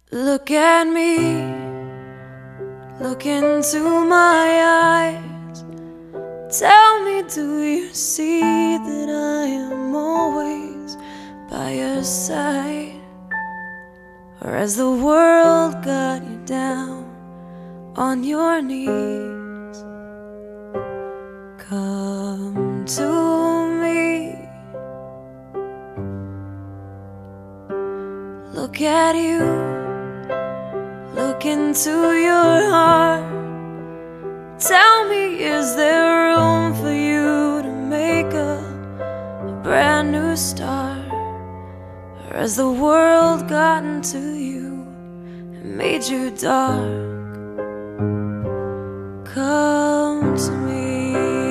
Look at me, look into my eyes. Tell me, do you see that I am always by your side? Or has the world got you down on your knees? Come to me. Look at you, look into your heart. Tell me, is there room for you to make a brand new start? Or has the world gotten to you and made you dark? Come to me,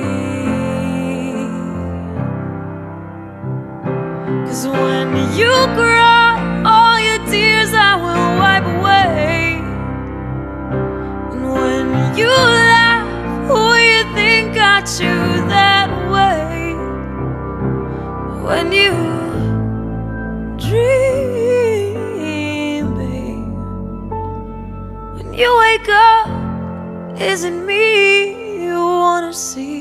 'cause when you cry, all your tears I will wipe away. And when you laugh, who you think got you that way? When you dream, babe, when you wake up, is it me you wanna see?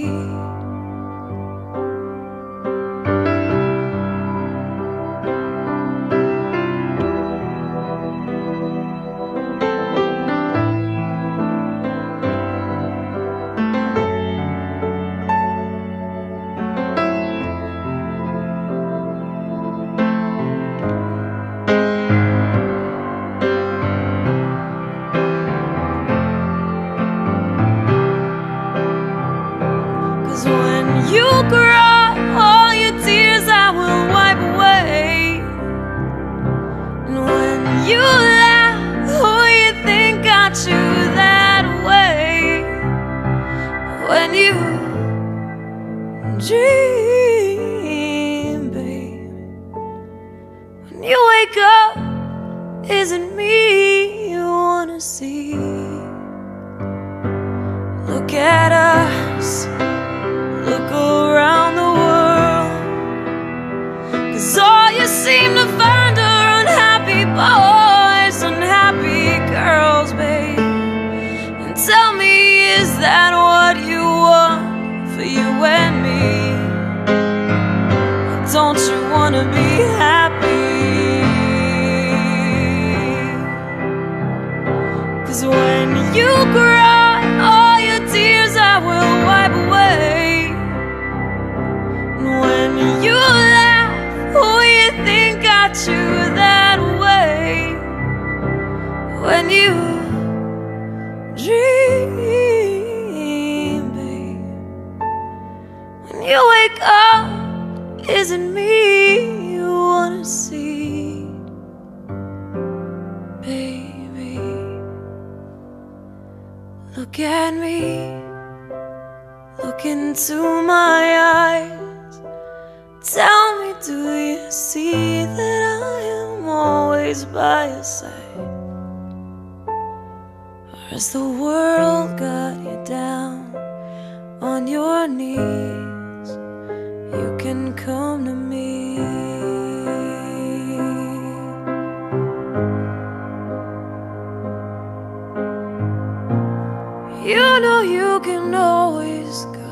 When you cry, all your tears I will wipe away. And when you laugh, who you think got you that way? When you dream, babe, when you wake up, is it me you wanna see? Look at us, look around the world, 'cause all you seem to find are unhappy boys, unhappy girls, babe. And tell me, is that what you want for you and me? Or don't you wanna be happy? 'Cause when you cry, all your tears I will wipe away. When you laugh, who you think got you that way? When you dream, babe, when you wake up, is it me you wanna see? Baby, look at me, look into my eyes. Tell me, do you see that I am always by your side? Or has the world got you down on your knees? You can come to me. You know you can always come